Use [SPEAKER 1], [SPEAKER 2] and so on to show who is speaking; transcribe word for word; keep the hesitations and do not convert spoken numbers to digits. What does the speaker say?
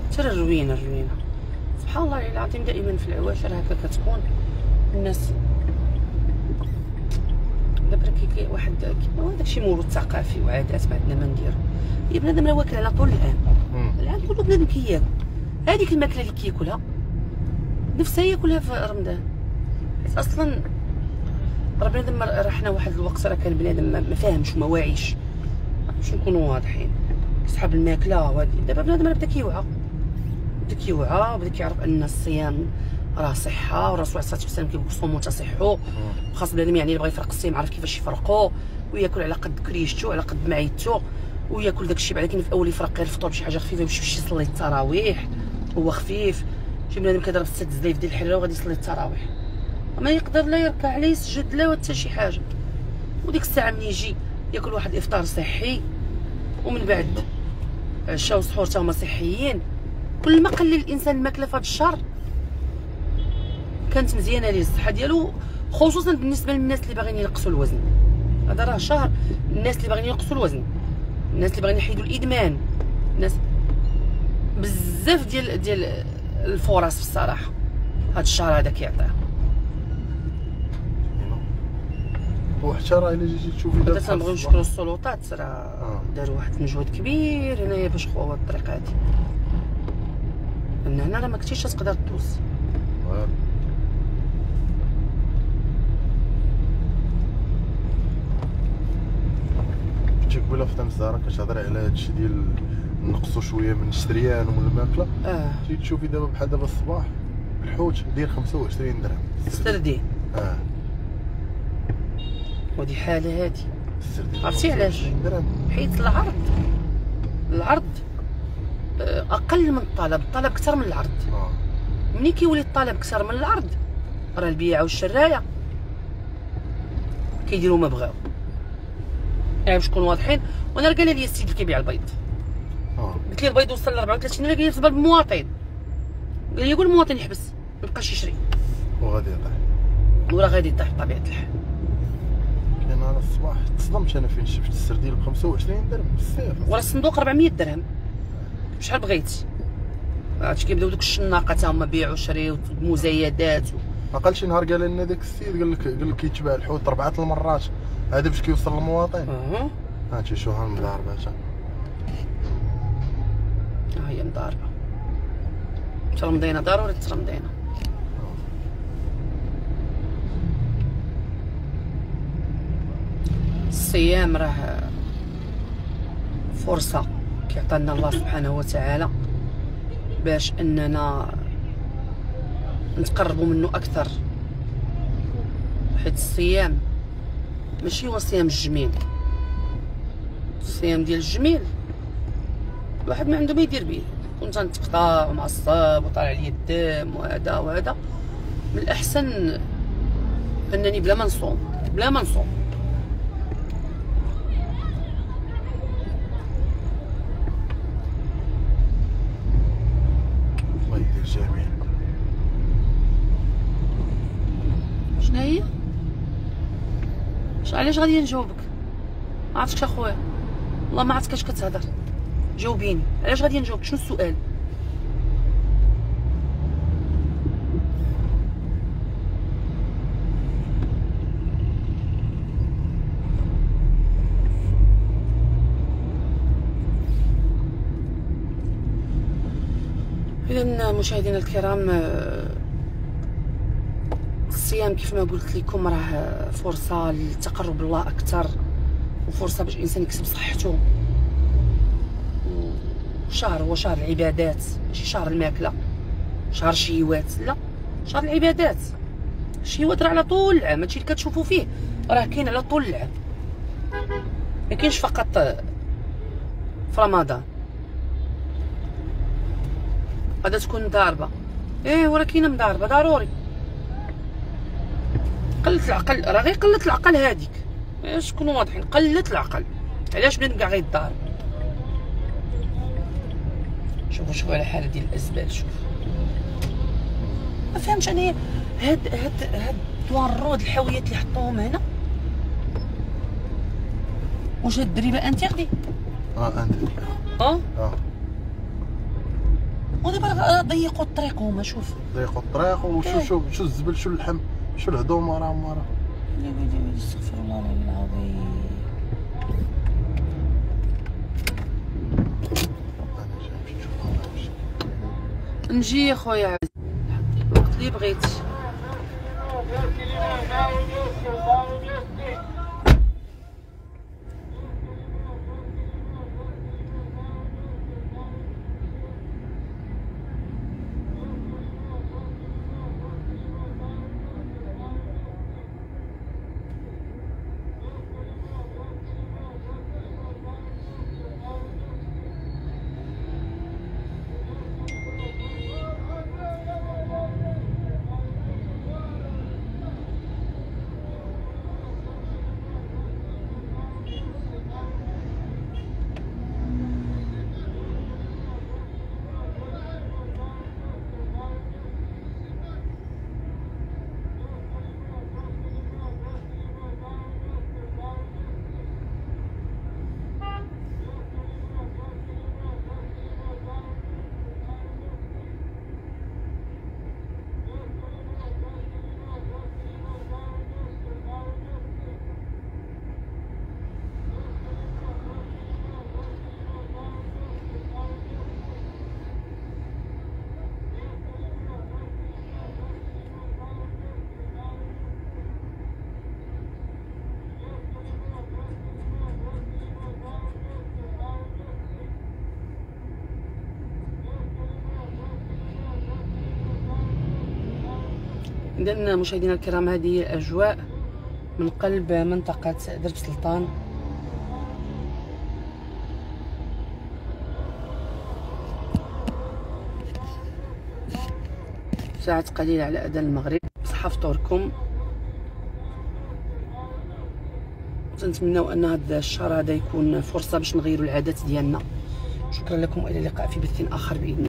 [SPEAKER 1] ترى الروينه الروينه سبحان الله العظيم. دائما في العواشر هكا كتكون الناس دابا كي واحد كيما داكشي موروث ثقافي وعادات ما عندنا ما نديرو. هي بنادم راه واكل على طول العام، العام كله بنادم كياكل هذيك الماكله اللي كياكلها نفسها ياكلها في رمضان. حيت اصلا راه بنادم راه حنا واحد الوقت راه كان بنادم ما فاهمش وما واعيش، باش نكونوا واضحين، كيسحب الماكله وهادي. دابا بنادم راه بدا كيوعى بدا كيوعى وبدا كيعرف ان الصيام راه صحه، والرسول عليه الصلاه والسلام كيقول صوموا تصحوا. خاص بنادم يعني اللي بغى يفرق الصيام عارف كيفاش يفرقوا، وياكل على قد كريشتو على قد معيتو، وياكل داكشي بعدا كاين في اول يفرق غير الفطور بشي حاجه خفيفه باش يمشي يصلي التراويح هو خفيف. شي بنادم كيضرب ست زلايف ديال الحريره وغادي يصلي التراويح، ما يقدر لا يركع لا يسجد لا حتى شي حاجه. وديك الساعه ملي يجي ياكل واحد الافطار صحي، ومن بعد عشاء وسحور تا هما صحيين. كل ما قلل الانسان الماكله في هذا الشهر كانت مزيانه ليه الصحه ديالو، خصوصا بالنسبه للناس اللي باغيين ينقصوا الوزن. هذا راه شهر الناس اللي باغيين ينقصوا الوزن، الناس اللي باغيين يحيدوا الادمان، الناس بزاف ديال ديال الفرص في الصراحه هذا الشهر هذا كيعطيها.
[SPEAKER 2] وحتى راه الا جيتي تشوفي دابا
[SPEAKER 1] تنبغيو نشكروا السلطات، راه داروا واحد المجهود كبير هنايا باش خواو هاد الطريقه هادي، لان هنا راه ما كنتيش تقدر تدوز.
[SPEAKER 2] كنتي قبيله في الزهره كتهضري على هادشي ديال نقصوا شويه من الشريان ومن الماكله.
[SPEAKER 1] اه
[SPEAKER 2] تجي تشوفي دابا بحال دابا الصباح الحوت داير خمسة وعشرين درهم
[SPEAKER 1] السردين.
[SPEAKER 2] اه
[SPEAKER 1] ودي حاله هادي
[SPEAKER 2] السردين
[SPEAKER 1] عرفتي علاش؟ حيت العرض العرض اقل من الطلب، الطلب اكثر من العرض.
[SPEAKER 2] اه
[SPEAKER 1] ملي كيولي الطلب اكثر من العرض راه البياع والشرايه كيديروا ما بغاو. يعني باش نكونوا واضحين، وانا راه قال لي السيد اللي كيبيع البيض،
[SPEAKER 2] اه
[SPEAKER 1] قلت لي البيض وصل ل أربعة وثلاثين راه قال لي بالمواطن، قال لي قول المواطن يحبس ما يبقاش يشري
[SPEAKER 2] وغادي يطيح،
[SPEAKER 1] وراه غادي يطيح بطبيعه الحال.
[SPEAKER 2] كاين انا الصباح تصدمت انا فين شفت السردين ب خمسة وعشرين درهم بالسيف،
[SPEAKER 1] وراه الصندوق أربعمية درهم بشحال بغيتي. عرفتي كيبداو دوك الشناقه تا هما بيعوا شريو مزايدات.
[SPEAKER 2] اقل شي نهار قال لنا داك السيد قال لك قال لك كيتباع الحوت اربعه المرات، هذا باش كيوصل للمواطن.
[SPEAKER 1] اها
[SPEAKER 2] ها تيشوفها المضاربه تا
[SPEAKER 1] ها هي مضاربه ترمضينا ضروري ترمضينا. الصيام راه فرصه كيعطينا الله سبحانه وتعالى باش اننا نتقربوا منه اكثر، حيت الصيام ماشي هو صيام الجميل. الصيام ديال الجميل الواحد ما عنده ما يدير به، كنت تنتقطع ومعصب وطالع لي الدم وهذا وهذا. من الاحسن انني بلا ما نصوم بلا ما نصوم.
[SPEAKER 2] الله يدير جميل.
[SPEAKER 1] شنو هي؟ علاش غادي نجاوبك؟ ما عرفتش اخويا والله ما عرفتش كاش كتهضر، جاوبيني علاش غادي نجاوبك؟ شنو السؤال؟ اذا مشاهدينا الكرام، الصيام كيف ما قلت لكم راه فرصه للتقرب لله اكثر، وفرصه باش الانسان يكسب صحته. وشهر هو شهر العبادات، ماشي شهر الماكله شهر الشهوات، لا شهر العبادات. الشهوات راه على طول العام، هادشي اللي كتشوفوا فيه راه كاين على طول العام، ما كاينش فقط في رمضان. غادا تكون ضاربه، ايه وراه كاينه مضاربه ضروري. قلة العقل راه غير قلة العقل هذيك، باش نكونوا واضحين، قلة العقل. علاش بنادم كاع غيتضارب؟ شوفوا شوفوا على حالة ديال الازبال. شوف ما فهمتش انا هاد هاد هاد دوار الرود الحاويات اللي حطوهم هنا، واش هاد الدريبه انتردي؟
[SPEAKER 2] اه انتردي
[SPEAKER 1] اه
[SPEAKER 2] اه
[SPEAKER 1] ودابا ضيقوا الطريق هما. شوف
[SPEAKER 2] ضيقوا الطريق وشو شو شو الزبل شو اللحم شو الهضومه راه هما راه.
[SPEAKER 1] ويلي ويلي ويلي استغفر الله العلي العظيم.
[SPEAKER 2] انا جاي نمشي نشوف نمشي.
[SPEAKER 1] نجي يا خويا عزيز الوقت اللي بغيتي. إذا مشاهدينا الكرام هذه هي الأجواء من قلب منطقة درب سلطان. ساعات قليلة على أذان المغرب. بصحة فطوركم. تنتمناو أن هذا الشهر هذا يكون فرصة باش نغيروا العادات ديالنا. شكرا لكم وإلى اللقاء في بث آخر بإذن الله.